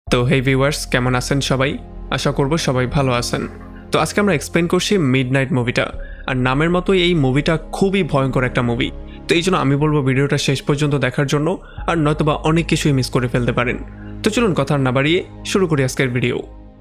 তো হেই ভিউয়ার্স, কেমন আছেন সবাই? আশা করব সবাই ভালো আছেন। তো আজকে আমরা এক্সপ্লেন করছি মিডনাইট মুভিটা। আর নামের মতোই এই মুভিটা খুবই ভয়ঙ্কর একটা মুভি। তো এই জন্য আমি বলবো ভিডিওটা শেষ পর্যন্ত দেখার জন্য, আর নয়তোবা অনেক কিছুই মিস করে ফেলতে পারেন। তো চলুন কথা না বাড়িয়ে শুরু করি আজকের ভিডিও।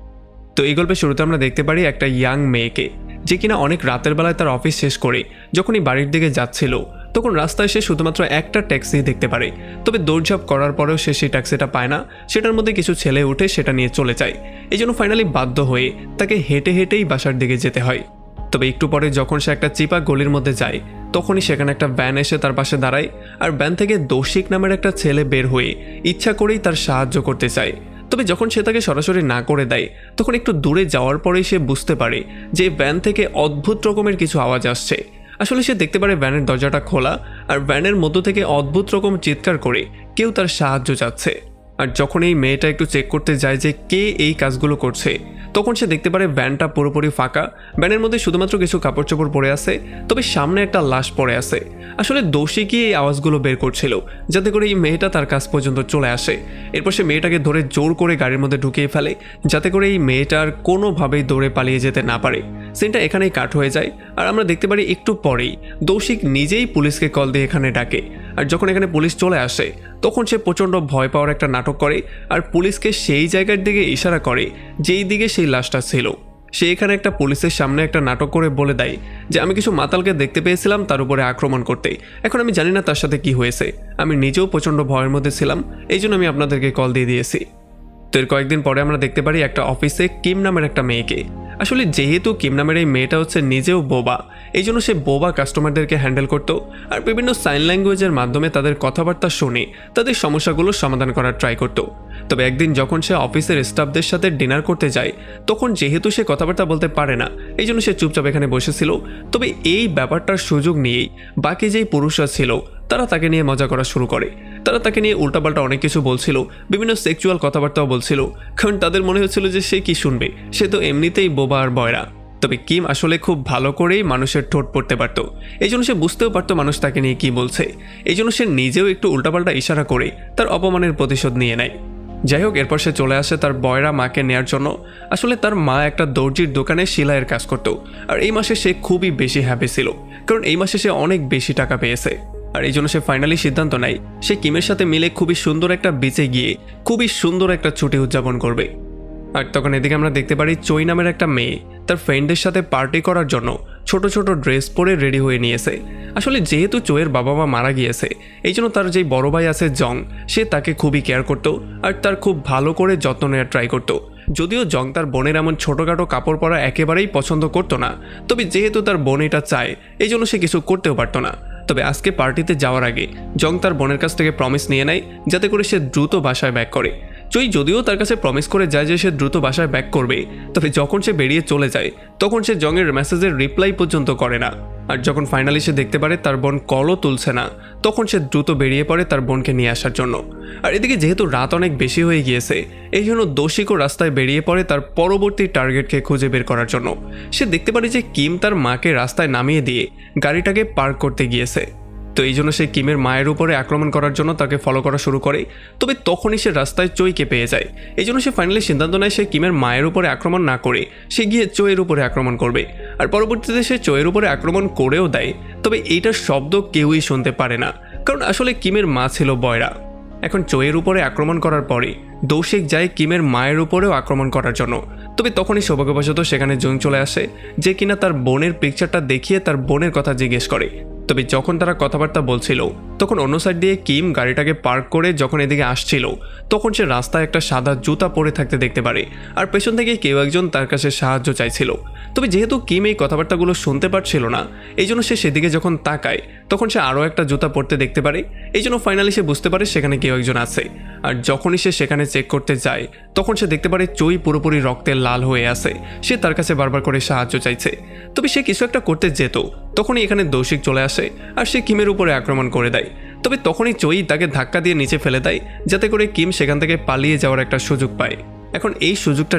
তো এই গল্পের শুরুতে আমরা দেখতে পারি একটা ইয়াং মেয়েকে, যে কিনা অনেক রাতের বেলায় তার অফিস শেষ করে যখনই বাড়ির দিকে যাচ্ছিল, তখন রাস্তায় সে শুধুমাত্র একটা ট্যাক্সি দেখতে পারে। তবে দৌড়ঝাঁপ করার পরেও সে সেই ট্যাক্সিটা পায় না। সেটার মধ্যে কিছু ছেলে উঠে সেটা নিয়ে চলে যায়। এই জন্য ফাইনালি বাধ্য হয়ে তাকে হেঁটে হেঁটেই বাসার দিকে যেতে হয়। তবে একটু পরে যখন সে একটা চিপা গলির মধ্যে যায়, তখনই সেখানে একটা ভ্যান এসে তার পাশে দাঁড়ায়। আর ভ্যান থেকে দৌশিক নামের একটা ছেলে বের হয়ে ইচ্ছা করেই তার সাহায্য করতে চায়। তবে যখন সে তাকে সরাসরি না করে দেয়, তখন একটু দূরে যাওয়ার পরেই সে বুঝতে পারে যে ভ্যান থেকে অদ্ভুত রকমের কিছু আওয়াজ আসছে। আসলে সে দেখতে পারে ভ্যানের দরজাটা খোলা, আর ভ্যানের মধ্য থেকে অদ্ভুত রকম চিৎকার করে কেউ তার সাহায্য চাচ্ছে। আর যখন এই মেয়েটা একটু চেক করতে যায় যে কে এই কাজগুলো করছে, তখন সে দেখতে পারে ভ্যানটা পুরোপুরি ফাঁকা। ভ্যানের মধ্যে শুধুমাত্র কিছু কাপড় চোপড় পরে আছে, তবে সামনে একটা লাশ পড়ে আছে। আসলে দোষী এই আওয়াজগুলো বের করছিল যাতে করে এই মেয়েটা তার কাছ পর্যন্ত চলে আসে। এরপর সে মেয়েটাকে ধরে জোর করে গাড়ির মধ্যে ঢুকিয়ে ফেলে, যাতে করে এই মেয়েটার কোনোভাবেই দৌড়ে পালিয়ে যেতে না পারে। সিনটা এখানেই কাট হয়ে যায়। আর আমরা দেখতে পারি একটু পরেই দৌশিক নিজেই পুলিশকে কল দিয়ে এখানে ডাকে। আর যখন এখানে পুলিশ চলে আসে, তখন সে প্রচণ্ড ভয় পাওয়ার একটা নাটক করে, আর পুলিশকে সেই জায়গার দিকে ইশারা করে যেই দিকে সেই লাশটা ছিল। সে এখানে একটা পুলিশের সামনে একটা নাটক করে বলে দেয় যে আমি কিছু মাতালকে দেখতে পেয়েছিলাম তার উপরে আক্রমণ করতে। এখন আমি জানি না তার সাথে কি হয়েছে, আমি নিজেও প্রচণ্ড ভয়ের মধ্যে ছিলাম, এই জন্য আমি আপনাদেরকে কল দিয়ে দিয়েছি। তো এর কয়েকদিন পরে আমরা দেখতে পারি একটা অফিসে কিম নামের একটা মেয়েকে। আসলে যেহেতু কিম নামের এই মেয়েটা হচ্ছে নিজেও বোবা, এই জন্য সে বোবা কাস্টমারদেরকে হ্যান্ডেল করতো, আর বিভিন্ন সাইন ল্যাঙ্গুয়েজের মাধ্যমে তাদের কথাবার্তা শুনে তাদের সমস্যাগুলোর সমাধান করার ট্রাই করতো। তবে একদিন যখন সে অফিসের স্টাফদের সাথে ডিনার করতে যায়, তখন যেহেতু সে কথাবার্তা বলতে পারে না, এই জন্য সে চুপচাপ এখানে বসেছিল। তবে এই ব্যাপারটার সুযোগ নিয়েই বাকি যেই পুরুষরা ছিল তারা তাকে নিয়ে মজা করা শুরু করে। তারা তাকে নিয়ে উল্টাপাল্টা অনেক কিছু বলছিল, বিভিন্ন সেক্সুয়াল কথাবার্তাও বলছিল, কারণ তাদের মনে হচ্ছিল যে সে কি শুনবে, সে তো এমনিতেই বোবা আর বয়রা। তবে কিম আসলে খুব ভালো করেই মানুষের ঠোঁট পড়তে পারত, এই জন্য সে বুঝতেও পারতো মানুষ তাকে নিয়ে কি বলছে। এই জন্য সে নিজেও একটু উল্টাপাল্টা ইশারা করে তার অপমানের প্রতিশোধ নিয়ে নেয়। যাই হোক, এরপর সে চলে আসে তার বয়রা মাকে নেয়ার জন্য। আসলে তার মা একটা দর্জির দোকানে সেলাইয়ের কাজ করত, আর এই মাসে সে খুবই বেশি হ্যাপি ছিল, কারণ এই মাসে সে অনেক বেশি টাকা পেয়েছে। আর এই জন্য সে ফাইনালি সিদ্ধান্ত নেয় সে কিমের সাথে মিলে খুবই সুন্দর একটা বিচে গিয়ে খুবই সুন্দর একটা ছুটি উদযাপন করবে। আর তখন এদিকে আমরা দেখতে পারি চই নামের একটা মেয়ে তার ফ্রেন্ডদের সাথে পার্টি করার জন্য ছোট ছোট ড্রেস পরে রেডি হয়ে নিয়েছে। আসলে যেহেতু চইয়ের বাবা মা মারা গিয়েছে, এই জন্য তার যেই বড় ভাই আছে জং, সে তাকে খুবই কেয়ার করতো আর তার খুব ভালো করে যত্ন নেওয়ার ট্রাই করতো। যদিও জং তার বোনের এমন ছোটোখাটো কাপড় পরা একেবারেই পছন্দ করতো না, তবে যেহেতু তার বোন এটা চায়, এই জন্য সে কিছু করতেও পারতো না। তবে আজকে পার্টিতে যাওয়ার আগে জং তার বোনের কাছ থেকে প্রমিস নিয়ে নেয় যাতে করে সে দ্রুত বাসায় ব্যাক করে। চই যদিও তার কাছে প্রমিস করে যায় যে সে দ্রুত বাসায় ব্যাক করবে, তবে যখন সে বেরিয়ে চলে যায় তখন সে জংয়ের মেসেজের রিপ্লাই পর্যন্ত করে না। আর যখন ফাইনালি সে দেখতে পারে তার বোন কলও তুলছে না, তখন সে দ্রুত বেরিয়ে পড়ে তার বোনকে নিয়ে আসার জন্য। আর এদিকে যেহেতু রাত অনেক বেশি হয়ে গিয়েছে, এই জন্য দোষিকও রাস্তায় বেরিয়ে পড়ে তার পরবর্তী টার্গেটকে খুঁজে বের করার জন্য। সে দেখতে পারে যে কিম তার মাকে রাস্তায় নামিয়ে দিয়ে গাড়িটাকে পার্ক করতে গিয়েছে। তো এই জন্য সে কিমের মায়ের উপরে আক্রমণ করার জন্য তাকে ফলো করা শুরু করে। তবে তখনই সে রাস্তায় চইকে পেয়ে যায়। এই জন্য সে ফাইনালি সিদ্ধান্ত নেয় সে কিমের মায়ের উপরে আক্রমণ না করে সে গিয়ে চইয়ের উপরে আক্রমণ করবে। আর পরবর্তীতে সে চইয়ের উপরে আক্রমণ করেও দেয়, তবে এইটার শব্দ কেউই শুনতে পারে না, কারণ আসলে কিমের মা ছিল বয়রা। এখন চইয়ের উপরে আক্রমণ করার পরে দৌশিক যায় কিমের মায়ের উপরেও আক্রমণ করার জন্য। তবে তখনই সৌভাগ্যবশত সেখানে জং চলে আসে, যে কিনা তার বোনের পিকচারটা দেখিয়ে তার বোনের কথা জিজ্ঞেস করে। তবে যখন তারা কথাবার্তা বলছিল, তখন অন্য সাইড দিয়ে কিম গাড়িটাকে পার্ক করে যখন এদিকে আসছিল, তখন সে রাস্তায় একটা সাদা জুতা পরে থাকতে দেখতে পারে, আর পেছন থেকে কেউ একজন তার কাছে সাহায্য চাইছিল। তবে যেহেতু কিম এই কথাবার্তাগুলো শুনতে পারছিল না, এই জন্য সে সেদিকে যখন তাকায়, তখন সে আরও একটা জুতা পরতে দেখতে পারে। এই জন্য ফাইনালি সে বুঝতে পারে সেখানে কেউ একজন আছে। আর যখনই সে সেখানে চেক করতে যায়, তখন সে দেখতে পারে চই পুরোপুরি রক্তে লাল হয়ে আছে। সে তার কাছে বারবার করে সাহায্য চাইছে, তবে সে কিছু একটা করতে যেত, তখনই এখানে দৌশিক চলে আসে আর সে কিমের উপরে আক্রমণ করে দেয়। তবে তখনই চই তাকে ধাক্কা দিয়ে নিচে ফেলে দেয়, যাতে করে কিম সেখান থেকে পালিয়ে যাওয়ার একটা সুযোগ পায়। এখন এই সুযোগটা নিয়ে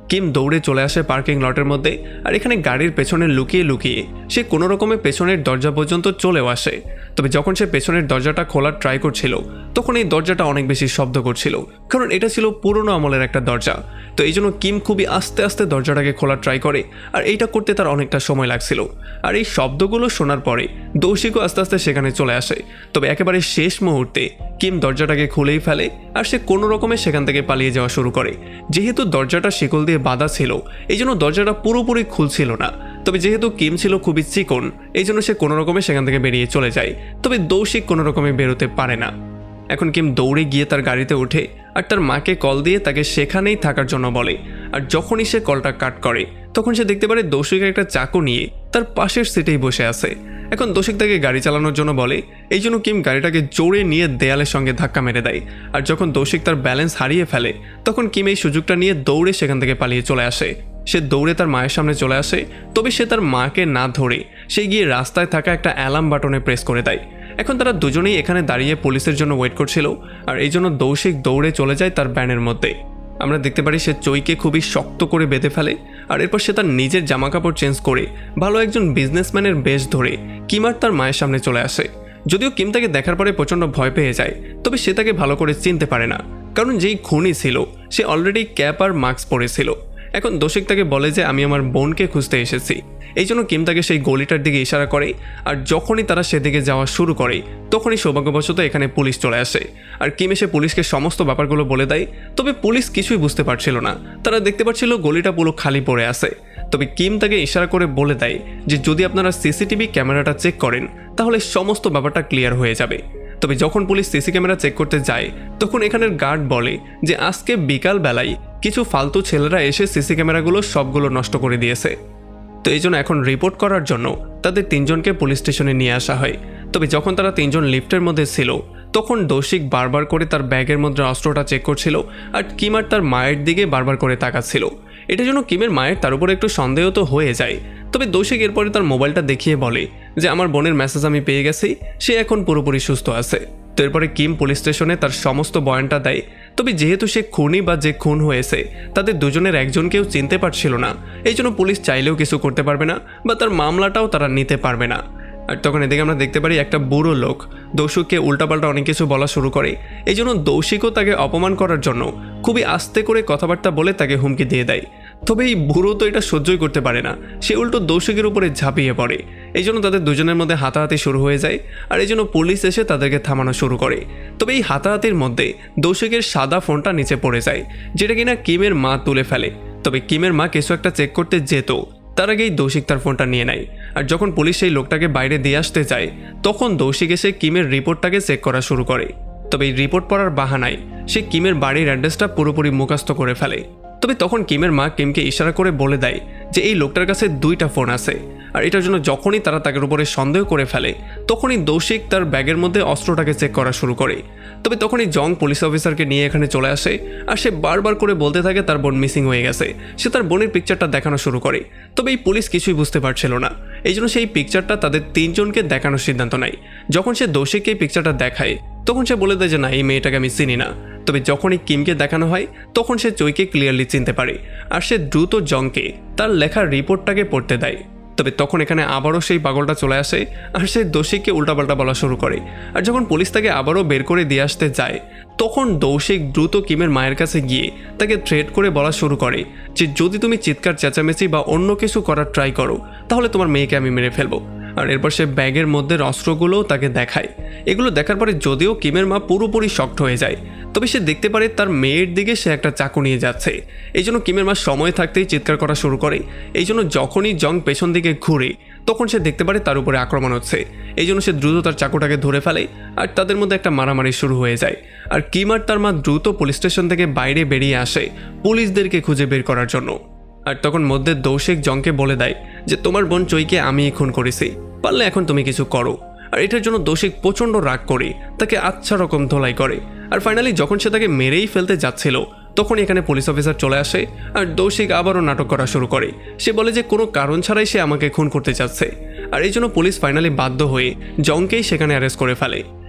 কিম দৌড়ে চলে আসে পার্কিং লটের মধ্যে আর এখানে গাড়ির পেছনে লুকিয়ে লুকিয়ে সে কোনো রকমে পেছনের দরজা পর্যন্ত চলেও আসে। তবে যখন সে পেছনের দরজাটা খোলার ট্রাই করছিল তখন এই দরজাটা অনেক বেশি শব্দ করছিল, কারণ এটা ছিল পুরনো আমলের একটা দরজা। তো এই জন্য কিম খুবই আস্তে আস্তে দরজাটাকে খোলার ট্রাই করে আর এইটা করতে তার অনেকটা সময় লাগছিল। আর এই শব্দগুলো শোনার পরে দৌশিকও আস্তে আস্তে সেখানে চলে আসে। তবে একেবারে শেষ মুহূর্তে কিম দরজাটাকে খুলেই ফেলে আর সে কোনো রকমে সেখান থেকে পালিয়ে যাওয়া শুরু করে। যেহেতু দরজাটা শিকল দিয়ে বাঁধা ছিল এই জন্য দরজাটা পুরোপুরি খুলছিল না। তবে যেহেতু কিম ছিল খুবই চিকন এই জন্য সে কোনো রকমে সেখান থেকে বেরিয়ে চলে যায়। তবে দৌশিক কোনো রকমে বেরোতে পারে না। এখন কিম দৌড়ে গিয়ে তার গাড়িতে ওঠে আর তার মাকে কল দিয়ে তাকে সেখানেই থাকার জন্য বলে। আর যখনই সে কলটা কাট করে তখন সে দেখতে পারে দৌশিক একটা চাকু নিয়ে তার পাশের সিটেই বসে আছে। এখন দৌশিক তাকে গাড়ি চালানোর জন্য বলে, এই জন্য কিম গাড়িটাকে জোরে নিয়ে দেয়ালের সঙ্গে ধাক্কা মেরে দেয়। আর যখন দৌশিক তার ব্যালেন্স হারিয়ে ফেলে তখন কিম এই সুযোগটা নিয়ে দৌড়ে সেখান থেকে পালিয়ে চলে আসে। সে দৌড়ে তার মায়ের সামনে চলে আসে, তবে সে তার মাকে না ধরে সে গিয়ে রাস্তায় থাকা একটা অ্যালার্ম বাটনে প্রেস করে দেয়। এখন তারা দুজনেই এখানে দাঁড়িয়ে পুলিশের জন্য ওয়েট করছিল আর এই জন্য দৌশিক দৌড়ে চলে যায় তার ভ্যানের মধ্যে। আমরা দেখতে পারি সে চইকে খুবই শক্ত করে বেঁধে ফেলে আর এরপর সে তার নিজের জামাকাপড় চেঞ্জ করে ভালো একজন বিজনেসম্যানের বেশ ধরে কিম আর তার মায়ের সামনে চলে আসে। যদিও কিম তাকে দেখার পরে প্রচণ্ড ভয় পেয়ে যায়, তবে সে তাকে ভালো করে চিনতে পারে না, কারণ যেই খুনি ছিল সে অলরেডি ক্যাপ আর মাস্ক পরেছিল। এখন দৌশিক তাকে বলে যে আমি আমার বোনকে খুঁজতে এসেছি। এই জন্য কিম তাকে সেই গলিটার দিকে ইশারা করে আর যখনই তারা সেদিকে যাওয়া শুরু করে তখনই সৌভাগ্যবশত এখানে পুলিশ চলে আসে। আর কিম এসে পুলিশকে সমস্ত ব্যাপারগুলো বলে দেয়। তবে পুলিশ কিছুই বুঝতে পারছিল না, তারা দেখতে পাচ্ছিল গলিটা পুরো খালি পড়ে আছে। তবে কিম তাকে ইশারা করে বলে দেয় যে যদি আপনারা সিসিটিভি ক্যামেরাটা চেক করেন তাহলে সমস্ত ব্যাপারটা ক্লিয়ার হয়ে যাবে। তবে যখন পুলিশ সিসি ক্যামেরা চেক করতে যায় তখন এখানের গার্ড বলে যে আজকে বিকাল বেলায় কিছু ফালতু ছেলেরা এসে সিসি ক্যামেরাগুলো সবগুলো নষ্ট করে দিয়েছে। তো এই জন্য এখন রিপোর্ট করার জন্য তাদের তিনজনকে পুলিশ স্টেশনে নিয়ে আসা হয়। তবে যখন তারা তিনজন লিফটের মধ্যে ছিল তখন দৌশিক বারবার করে তার ব্যাগের মধ্যে অস্ত্রটা চেক করছিল আর কিম আর তার মায়ের দিকে বারবার করে তাকাচ্ছিল। এটার জন্য কিমের মায়ের তার উপরে একটু সন্দেহ তো হয়ে যায়। তবে দৌশিক এরপরে তার মোবাইলটা দেখিয়ে বলে যে আমার বোনের মেসেজ আমি পেয়ে গেছি, সে এখন পুরোপুরি সুস্থ আছে। তো এরপরে কিম পুলিশ স্টেশনে তার সমস্ত বয়ানটা দেয়। তবে যেহেতু সে খুনি বা যে খুন হয়েছে তাদের দুজনের একজনকেও চিনতে পারছিল না, এই জন্য পুলিশ চাইলেও কিছু করতে পারবে না বা তার মামলাটাও তারা নিতে পারবে না। আর তখন এদিকে আমরা দেখতে পারি একটা বুড়ো লোক দৌশিককে উল্টাপাল্টা অনেক কিছু বলা শুরু করে। এই জন্য দৌশিকও তাকে অপমান করার জন্য খুবই আস্তে করে কথাবার্তা বলে তাকে হুমকি দিয়ে দেয়। তবে এই বুড়ো তো এটা সহ্যই করতে পারে না, সে উল্টো দৌশিকের উপরে ঝাঁপিয়ে পড়ে। এই জন্য তাদের দুজনের মধ্যে হাতাহাতি শুরু হয়ে যায় আর এই জন্য পুলিশ এসে তাদেরকে থামানো শুরু করে। তবে এই হাতাহাতির মধ্যে দৌশিকের সাদা ফোনটা নিচে পড়ে যায়, যেটা কিনা কিমের মা তুলে ফেলে। তবে কিমের মা কিছু একটা চেক করতে যেত তার আগেই দৌশিক তার ফোনটা নিয়ে নেয়। আর যখন পুলিশ সেই লোকটাকে বাইরে দিয়ে আসতে যায় তখন দৌশিক এসে কিমের রিপোর্টটাকে চেক করা শুরু করে। তবে এই রিপোর্ট পড়ার বাহানায় সে কিমের বাড়ির অ্যাড্রেসটা পুরোপুরি মুখস্থ করে ফেলে। তবে তখন কিমের মা কিমকে ইশারা করে বলে দেয় যে এই লোকটার কাছে 2টা ফোন আছে আর এটার জন্য যখনই তারা তার উপরে সন্দেহ করে ফেলে তখনই দৌশিক তার ব্যাগের মধ্যে অস্ত্রটাকে চেক করা শুরু করে। তবে তখনই জং পুলিশ অফিসারকে নিয়ে এখানে চলে আসে আর সে বারবার করে বলতে থাকে তার বোন মিসিং হয়ে গেছে। সে তার বোনের পিকচারটা দেখানো শুরু করে। তবে এই পুলিশ কিছুই বুঝতে পারছিল না, এই জন্য সেই পিকচারটা তাদের তিনজনকে দেখানোর সিদ্ধান্ত নেয়। যখন সে দৌশিককে এই পিকচারটা দেখায় তখন সে বলে দেয় যে না, এই মেয়েটাকে আমি চিনি না। তবে যখনই কিমকে দেখানো হয় তখন সে চইকে ক্লিয়ারলি চিনতে পারে আর সে দ্রুত জংকে তার লেখা রিপোর্টটাকে পড়তে দেয়। তবে তখন এখানে আবারও সেই পাগলটা চলে আসে আর সে দৌশিককে উল্টাপাল্টা বলা শুরু করে। আর যখন পুলিশ তাকে আবারও বের করে দিয়ে আসতে যায় তখন দৌশিক দ্রুত কিমের মায়ের কাছে গিয়ে তাকে থ্রেট করে বলা শুরু করে যে যদি তুমি চিৎকার চেঁচামেচি বা অন্য কিছু করার ট্রাই করো তাহলে তোমার মেয়েকে আমি মেরে ফেলবো। আর এরপর সে ব্যাগের মধ্যে অস্ত্রগুলোও তাকে দেখায়। এগুলো দেখার পরে যদিও কিমের মা পুরোপুরি শকড হয়ে যায়, তবে সে দেখতে পারে তার মেয়ের দিকে সে একটা চাকু নিয়ে যাচ্ছে। এই জন্য কিমের মা সময় থাকতেই চিৎকার করা শুরু করে। এই জন্য যখনই জং পেছন দিকে ঘুরে তখন সে দেখতে পারে তার উপরে আক্রমণ হচ্ছে। এই জন্য সে দ্রুত তার চাকুটাকে ধরে ফেলে আর তাদের মধ্যে একটা মারামারি শুরু হয়ে যায়। আর কিম আর তার মা দ্রুত পুলিশ স্টেশন থেকে বাইরে বেরিয়ে আসে পুলিশদেরকে খুঁজে বের করার জন্য। আর তখন মধ্যে দৌশিক জংকে বলে দেয় যে তোমার বোন চইকে আমি খুন করেছি, পারলে এখন তুমি কিছু করো। আর এটার জন্য দৌশিক প্রচণ্ড রাগ করে তাকে আচ্ছা রকম ধোলাই করে। আর ফাইনালি যখন সে তাকে মেরেই ফেলতে যাচ্ছিল তখন এখানে পুলিশ অফিসার চলে আসে আর দৌশিক আবারও নাটক করা শুরু করে। সে বলে যে কোনো কারণ ছাড়াই সে আমাকে খুন করতে চাচ্ছে। আর এই জন্য পুলিশ ফাইনালি বাধ্য হয়ে জংকেই সেখানে অ্যারেস্ট করে ফেলে।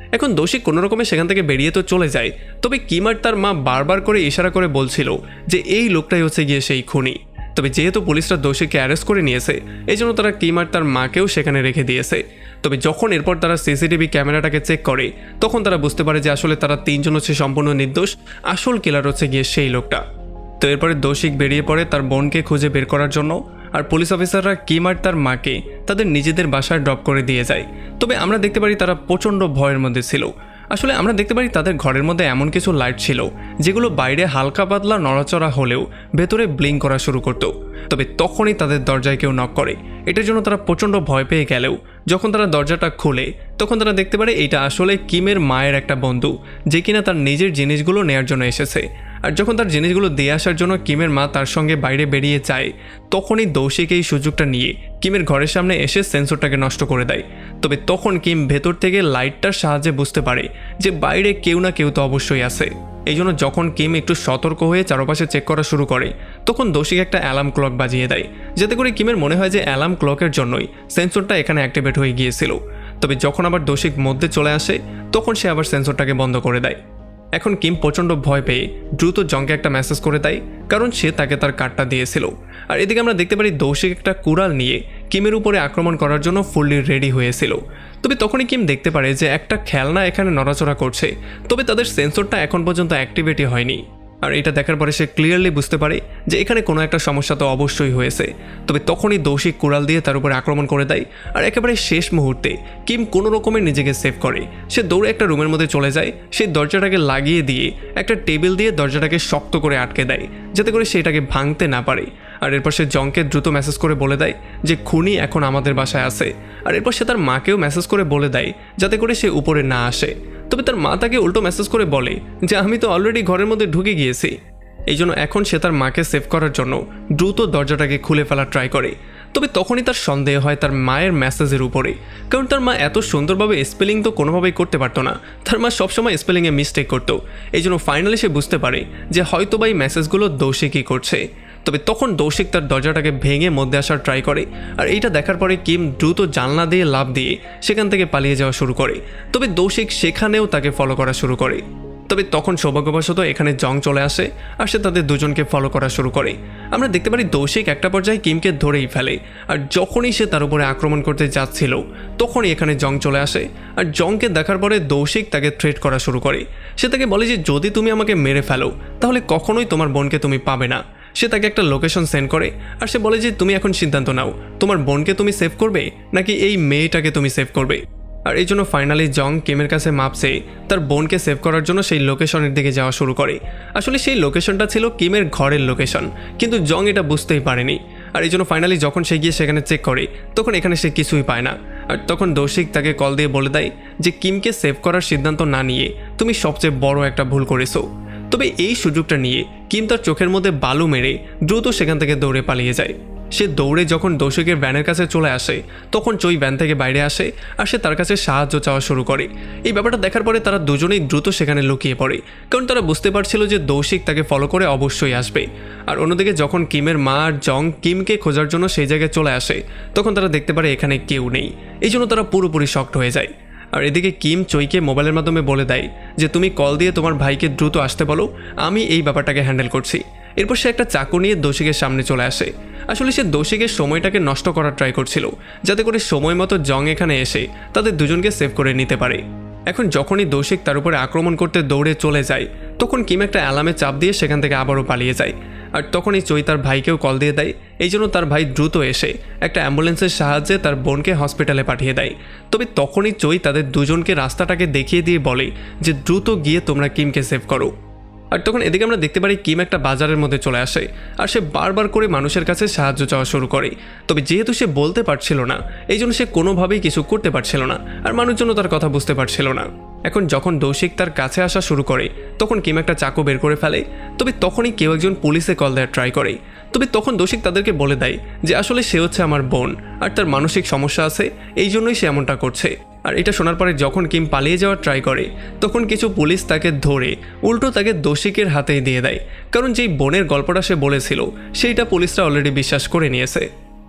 এখন দোষী কোনো রকমে সেখান থেকে বেরিয়ে তো চলে যায়, তবে কিম আর তার মা বারবার করে ইশারা করে বলছিল যে এই লোকটাই হচ্ছে গিয়ে সেই খুনি। তবে যেহেতু পুলিশরা দোষীকে অ্যারেস্ট করে নিয়েছে, এই জন্য তারা কিম আর তার মাকেও সেখানে রেখে দিয়েছে। তবে যখন এরপর তারা সিসিটিভি ক্যামেরাটাকে চেক করে, তখন তারা বুঝতে পারে যে আসলে তারা তিনজন হচ্ছে সম্পূর্ণ নির্দোষ, আসল কিলার হচ্ছে গিয়ে সেই লোকটা। তো এরপরে দোষী বেরিয়ে পড়ে তার বোনকে খুঁজে বের করার জন্য, আর পুলিশ অফিসাররা কিম আর তার মাকে তাদের নিজেদের বাসায় ড্রপ করে দিয়ে যায়। তবে আমরা দেখতে পারি তারা প্রচণ্ড ভয়ের মধ্যে ছিল। আসলে আমরা দেখতে পারি তাদের ঘরের মধ্যে এমন কিছু লাইট ছিল যেগুলো বাইরে হালকা পাতলা নড়াচড়া হলেও ভেতরে ব্লিঙ্ক করা শুরু করত। তবে তখনই তাদের দরজায় কেউ নক করে। এটার জন্য তারা প্রচণ্ড ভয় পেয়ে গেলেও যখন তারা দরজাটা খোলে, তখন তারা দেখতে পারে এইটা আসলে কিমের মায়ের একটা বন্ধু, যে কিনা তার নিজের জিনিসগুলো নেওয়ার জন্য এসেছে। আর যখন তার জিনিসগুলো দিয়ে আসার জন্য কিমের মা তার সঙ্গে বাইরে বেরিয়ে যায়, তখনই দৌশিক এই সুযোগটা নিয়ে কিমের ঘরের সামনে এসে সেন্সরটাকে নষ্ট করে দেয়। তবে তখন কিম ভেতর থেকে লাইটটার সাহায্যে বুঝতে পারে যে বাইরে কেউ না কেউ তো অবশ্যই আছে। এই জন্য যখন কিম একটু সতর্ক হয়ে চারপাশে চেক করা শুরু করে, তখন দোষিক একটা অ্যালার্ম ক্লক বাজিয়ে দেয়, যাতে করে কিমের মনে হয় যে অ্যালার্ম ক্লকের জন্যই সেন্সরটা এখানে অ্যাক্টিভেট হয়ে গিয়েছিল। তবে যখন আবার দোষিক মধ্যে চলে আসে, তখন সে আবার সেন্সরটাকে বন্ধ করে দেয়। এখন কিম প্রচণ্ড ভয় পেয়ে দ্রুত জংকে একটা মেসেজ করে দেয়, কারণ সে তাকে তার কার্ডটা দিয়েছিল। আর এদিকে আমরা দেখতে পারি দৌশিক একটা কুড়াল নিয়ে কিমের উপরে আক্রমণ করার জন্য ফুললি রেডি হয়েছিল। তবে তখনই কিম দেখতে পারে যে একটা খেলনা এখানে নড়াচড়া করছে, তবে তাদের সেন্সরটা এখন পর্যন্ত অ্যাক্টিভেটই হয়নি। আর এটা দেখার পরে সে ক্লিয়ারলি বুঝতে পারে যে এখানে কোনো একটা সমস্যা তো অবশ্যই হয়েছে। তবে তখনই দৌশিক কুড়াল দিয়ে তার উপরে আক্রমণ করে দেয়। আর একেবারে শেষ মুহূর্তে কিম কোনো রকমের নিজেকে সেভ করে সে দৌড়ে একটা রুমের মধ্যে চলে যায়। সেই দরজাটাকে লাগিয়ে দিয়ে একটা টেবিল দিয়ে দরজাটাকে শক্ত করে আটকে দেয়, যাতে করে সেটাকে ভাঙতে না পারে। আর এরপর সে জংকে দ্রুত মেসেজ করে বলে দেয় যে খুনি এখন আমাদের বাসায় আছে। আর এরপর সে তার মাকেও মেসেজ করে বলে দেয় যাতে করে সে উপরে না আসে। তবে তার মা তাকে উল্টো মেসেজ করে বলে যে আমি তো অলরেডি ঘরের মধ্যে ঢুকে গিয়েছি। এই জন্য এখন সে তার মাকে সেভ করার জন্য দ্রুত দরজাটাকে খুলে ফেলার ট্রাই করে। তবে তখনই তার সন্দেহ হয় তার মায়ের মেসেজের উপরে, কারণ তার মা এত সুন্দরভাবে স্পেলিং তো কোনোভাবেই করতে পারতো না, তার মা সবসময় স্পেলিংয়ে মিস্টেক করতো। এই জন্য ফাইনালি সে বুঝতে পারে যে হয়তো বা এই মেসেজগুলো দৌশিকই করছে। তবে তখন দৌশিক তার দরজাটাকে ভেঙে মধ্যে আসার ট্রাই করে। আর এইটা দেখার পরে কিম দ্রুত জানলা দিয়ে লাফ দিয়ে সেখান থেকে পালিয়ে যাওয়া শুরু করে। তবে দৌশিক সেখানেও তাকে ফলো করা শুরু করে। তবে তখন সৌভাগ্যবশত এখানে জং চলে আসে আর সে তাদের দুজনকে ফলো করা শুরু করে। আমরা দেখতে পারি দৌশিক একটা পর্যায়ে কিমকে ধরেই ফেলে। আর যখনই সে তার উপরে আক্রমণ করতে যাচ্ছিল, তখনই এখানে জং চলে আসে। আর জংকে দেখার পরে দৌশিক তাকে থ্রেট করা শুরু করে। সে তাকে বলে যে যদি তুমি আমাকে মেরে ফেলো তাহলে কখনোই তোমার বোনকে তুমি পাবে না। সে তাকে একটা লোকেশন সেন্ড করে আর সে বলে যে তুমি এখন সিদ্ধান্ত নাও, তোমার বোনকে তুমি সেভ করবে নাকি এই মেয়েটাকে তুমি সেভ করবে। আর এই জন্য ফাইনালি জং কিমের কাছে মাপ চেয়ে তার বোনকে সেভ করার জন্য সেই লোকেশনের দিকে যাওয়া শুরু করে। আসলে সেই লোকেশনটা ছিল কিমের ঘরের লোকেশন, কিন্তু জং এটা বুঝতেই পারেনি। আর এই জন্য ফাইনালি যখন সে গিয়ে সেখানে চেক করে, তখন এখানে সে কিছুই পায় না। আর তখন দৌশিক তাকে কল দিয়ে বলে দেয় যে কিমকে সেভ করার সিদ্ধান্ত না নিয়ে তুমি সবচেয়ে বড় একটা ভুল করেছো। তবে এই সুযোগটা নিয়ে কিম তার চোখের মধ্যে বালু মেরে দ্রুত সেখান থেকে দৌড়ে পালিয়ে যায়। সে দৌড়ে যখন দৌশিকের ভ্যানের কাছে চলে আসে, তখন চই ভ্যান থেকে বাইরে আসে আর সে তার কাছে সাহায্য চাওয়া শুরু করে। এই ব্যাপারটা দেখার পরে তারা দুজনেই দ্রুত সেখানে লুকিয়ে পড়ে, কারণ তারা বুঝতে পারছিল যে দৌশিক তাকে ফলো করে অবশ্যই আসবে। আর অন্যদিকে যখন কিমের মা আর জং কিমকে খোঁজার জন্য সেই জায়গায় চলে আসে, তখন তারা দেখতে পারে এখানে কেউ নেই। এই জন্য তারা পুরোপুরি শকড হয়ে যায়। আর এদিকে কিম চইকে মোবাইলের মাধ্যমে বলে দেয় যে তুমি কল দিয়ে তোমার ভাইকে দ্রুত আসতে বলো, আমি এই ব্যাপারটাকে হ্যান্ডেল করছি। এরপর সে একটা চাকু নিয়ে দৌশিকের সামনে চলে আসে। আসলে সে দৌশিকের সময়টাকে নষ্ট করার ট্রাই করছিল, যাতে করে সময় মতো জং এখানে এসে তাদের দুজনকে সেভ করে নিতে পারে। এখন যখনই দৌশিক তার উপরে আক্রমণ করতে দৌড়ে চলে যায়, তখন কিম একটা অ্যালার্মে চাপ দিয়ে সেখান থেকে আবারও পালিয়ে যায়। আর তখনই চই তার ভাইকেও কল দিয়ে দেয়। এই জন্য তার ভাই দ্রুত এসে একটা অ্যাম্বুলেন্সের সাহায্যে তার বোনকে হসপিটালে পাঠিয়ে দেয়। তবে তখনই চই তাদের দুজনকে রাস্তাটাকে দেখিয়ে দিয়ে বলে যে দ্রুত গিয়ে তোমরা কিমকে সেভ করো। আর তখন এদিকে আমরা দেখতে পারি কিম একটা বাজারের মধ্যে চলে আসে আর সে বারবার করে মানুষের কাছে সাহায্য চাওয়া শুরু করে। তবে যেহেতু সে বলতে পারছিল না, এই জন্য সে কোনোভাবেই কিছু করতে পারছিল না, আর মানুষজন তার কথা বুঝতে পারছিল না। এখন যখন দৌশিক তার কাছে আসা শুরু করে, তখন কিম একটা চাকু বের করে ফেলে। তবে তখনই কেউ একজন পুলিশে কল দেওয়ার ট্রাই করে। তবে তখন দৌশিক তাদেরকে বলে দেয় যে আসলে সে হচ্ছে আমার বোন আর তার মানসিক সমস্যা আছে, এই জন্যই সে এমনটা করছে। আর এটা শোনার পরে যখন কিম পালিয়ে যাওয়ার ট্রাই করে, তখন কিছু পুলিশ তাকে ধরে উল্টো তাকে দৌশিকের হাতেই দিয়ে দেয়, কারণ যেই বোনের গল্পটা সে বলেছিল সেইটা পুলিশরা অলরেডি বিশ্বাস করে নিয়েছে।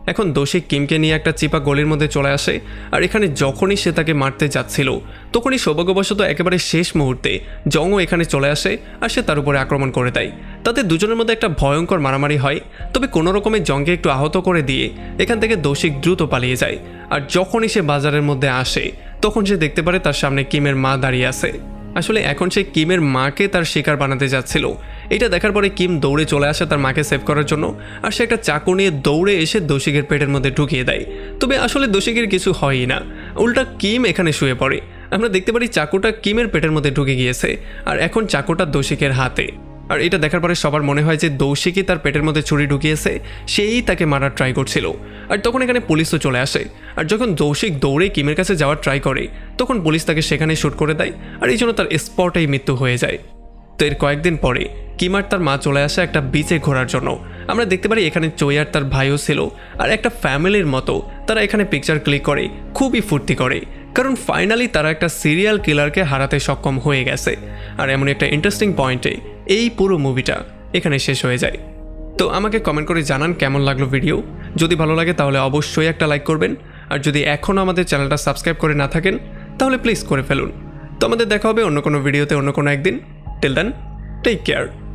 এখন দোষী কিমকে নিয়ে একটা চিপা গলির মধ্যে চলে আসে আর এখানে যখনই সে তাকে মারতে যাচ্ছিল তখনই সৌভাগ্যবশত একেবারে শেষ মুহূর্তে জংও এখানে চলে আসে আর সে তার উপরে আক্রমণ করে দেয়। তাতে দুজনের মধ্যে একটা ভয়ঙ্কর মারামারি হয়, তবে কোনো রকমে জংকে একটু আহত করে দিয়ে এখান থেকে দোষী দ্রুত পালিয়ে যায়। আর যখনই সে বাজারের মধ্যে আসে তখন সে দেখতে পারে তার সামনে কিমের মা দাঁড়িয়ে আছে। আসলে এখন সে কিমের মাকে তার শিকার বানাতে যাচ্ছিল। এটা দেখার পরে কিম দৌড়ে চলে আসে তার মাকে সেভ করার জন্য, আর সে একটা চাকু নিয়ে দৌড়ে এসে দোষীকের পেটের মধ্যে ঢুকিয়ে দেয়। তবে আসলে দোষীকের কিছু হয়ই না, উল্টা কিম এখানে শুয়ে পড়ে। আমরা দেখতে পারি চাকুটা কিমের পেটের মধ্যে ঢুকে গিয়েছে আর এখন চাকুটা দোষীকের হাতে। আর এটা দেখার পরে সবার মনে হয় যে দৌশিকই তার পেটের মধ্যে ছুরি ঢুকিয়েছে, সেই তাকে মারার ট্রাই করছিল। আর তখন এখানে পুলিশও চলে আসে, আর যখন দৌশিক দৌড়ে কিমের কাছে যাওয়ার ট্রাই করে তখন পুলিশ তাকে সেখানে শ্যুট করে দেয়, আর এই জন্য তার স্পটেই মৃত্যু হয়ে যায়। তো এর কয়েকদিন পরে কিম আর তার মা চলে আসে একটা বিচে ঘোরার জন্য। আমরা দেখতে পারি এখানে চই আর তার ভাইও ছিল, আর একটা ফ্যামিলির মতো তারা এখানে পিকচার ক্লিক করে খুবই ফুর্তি করে, কারণ ফাইনালি তারা একটা সিরিয়াল কিলারকে হারাতে সক্ষম হয়ে গেছে। আর এমন একটা ইন্টারেস্টিং পয়েন্টে এই পুরো মুভিটা এখানে শেষ হয়ে যায়। তো আমাকে কমেন্ট করে জানান কেমন লাগলো ভিডিও। যদি ভালো লাগে তাহলে অবশ্যই একটা লাইক করবেন, আর যদি এখনও আমাদের চ্যানেলটা সাবস্ক্রাইব করে না থাকেন তাহলে প্লিজ করে ফেলুন। তো আমাদের দেখা হবে অন্য কোনো ভিডিওতে অন্য কোনো একদিন। Till then, take care.